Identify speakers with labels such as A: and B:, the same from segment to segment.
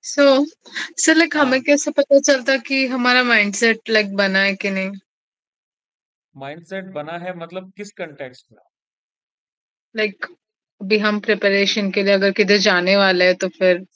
A: So like हमें
B: हाँ।
A: कैसे पता चलता कि हमारा माइंडसेट लाइक बना है कि नहीं?
B: माइंडसेट बना है मतलब किस कंटेक्स्ट में?
A: लाइक अभी हम प्रिपरेशन के लिए अगर किधर जाने वाले हैं तो फिर।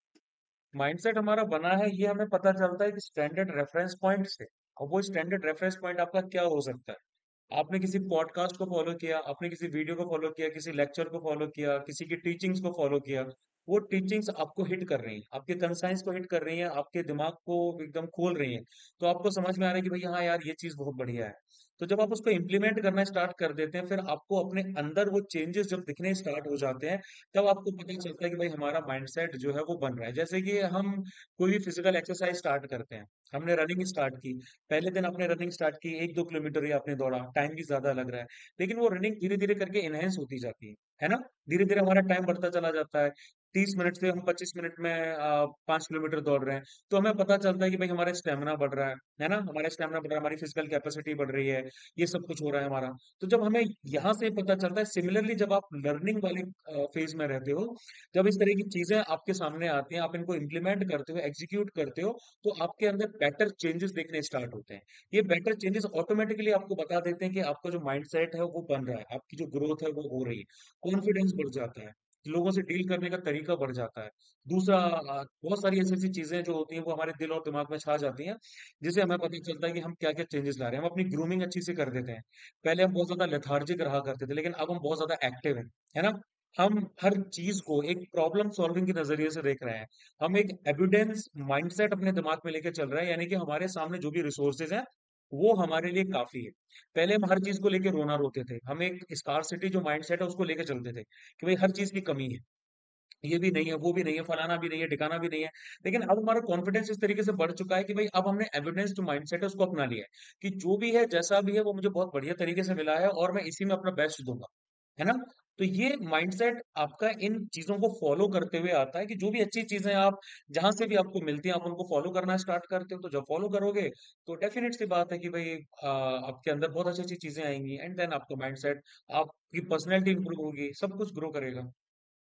B: माइंडसेट हमारा बना है ये हमें पता चलता है कि स्टैंडर्ड रेफरेंस पॉइंट से। और वो स्टैंडर्ड रेफरेंस पॉइंट आपका क्या हो सकता है? आपने किसी पॉडकास्ट को फॉलो किया, आपने किसी वीडियो को फॉलो किया, किसी लेक्चर को फॉलो किया, किसी की टीचिंग्स को फॉलो किया। वो टीचिंग्स आपको हिट कर रही हैं, आपके कंसाइंस को हिट कर रही हैं, आपके दिमाग को एकदम खोल रही हैं। तो आपको समझ में आ रहा है कि भाई हाँ यार, ये चीज बहुत बढ़िया है। तो जब आप उसको इम्प्लीमेंट करना स्टार्ट कर देते हैं, फिर आपको अपने अंदर वो चेंजेस जब दिखने स्टार्ट हो जाते हैं, तब आपको पता चलता है कि भाई हमारा माइंडसेट जो है वो बन रहा है। जैसे कि हम कोई भी फिजिकल एक्सरसाइज स्टार्ट करते हैं। हमने रनिंग स्टार्ट की, पहले दिन आपने रनिंग स्टार्ट की, 1-2 किलोमीटर ही आपने दौड़ा, टाइम भी ज्यादा लग रहा है। लेकिन वो रनिंग धीरे धीरे करके इनहेंस होती जाती है ना। धीरे धीरे हमारा टाइम बढ़ता चला जाता है। 30 मिनट से हम 25 मिनट में 5 किलोमीटर दौड़ रहे हैं। तो हमें पता चलता है कि भाई हमारा स्टेमिना बढ़ रहा है ना, हमारा स्टेमिना बढ़ रहा है, हमारी फिजिकल कैपेसिटी बढ़ रही है। ये सब कुछ हो रहा है हमारा। तो जब हमें यहाँ से पता चलता है, सिमिलरली जब आप लर्निंग वाले फेज में रहते हो, जब इस तरह की चीजें आपके सामने आती हैं, आप इनको इम्प्लीमेंट करते हो, एग्जीक्यूट करते हो, तो आपके अंदर बेटर चेंजेस देखने स्टार्ट होते हैं। ये बेटर चेंजेस ऑटोमेटिकली आपको बता देते हैं कि आपका जो माइंडसेट है वो बन रहा है, आपकी जो ग्रोथ है वो हो रही है। कॉन्फिडेंस बढ़ जाता है, लोगों से डील करने का तरीका बढ़ जाता है। दूसरा, बहुत सारी ऐसी ऐसी चीजें जो होती हैं वो हमारे दिल और दिमाग में छा जाती हैं, जिससे हमें पता चलता है कि हम क्या क्या चेंजेस ला रहे हैं। हम अपनी ग्रूमिंग अच्छी से कर देते हैं। पहले हम बहुत ज्यादा लेथार्जिक रहा करते थे, लेकिन अब हम बहुत ज्यादा एक्टिव हैं, है ना। हम हर चीज को एक प्रॉब्लम सॉल्विंग के नजरिए से देख रहे हैं। हम एक एविडेंस माइंडसेट अपने दिमाग में लेके चल रहे हैं, यानी कि हमारे सामने जो भी रिसोर्सेज हैं वो हमारे लिए काफी है। पहले हम हर चीज को लेके रोना रोते थे, हम एक स्कार्सिटी जो माइंडसेट है उसको लेके चलते थे कि भाई हर चीज की कमी है, ये भी नहीं है, वो भी नहीं है, फलाना भी नहीं है, ठिकाना भी नहीं है। लेकिन अब हमारा कॉन्फिडेंस इस तरीके से बढ़ चुका है कि भाई अब हमने एविडेंस जो माइंडसेट है उसको अपना लिया है, कि जो भी है जैसा भी है वो मुझे बहुत बढ़िया तरीके से मिला है और मैं इसी में अपना बेस्ट दूंगा, है ना। तो ये माइंडसेट आपका इन चीजों को फॉलो करते हुए आता है कि जो भी अच्छी चीजें आप जहां से भी आपको मिलती हैं, आप उनको फॉलो करना स्टार्ट करते हो। तो जब फॉलो करोगे तो डेफिनेट सी बात है कि भाई आपके अंदर बहुत अच्छी अच्छी चीजें आएंगी, एंड देन आपका माइंडसेट, आपकी पर्सनैलिटी इंप्रूव होगी, सब कुछ ग्रो करेगा।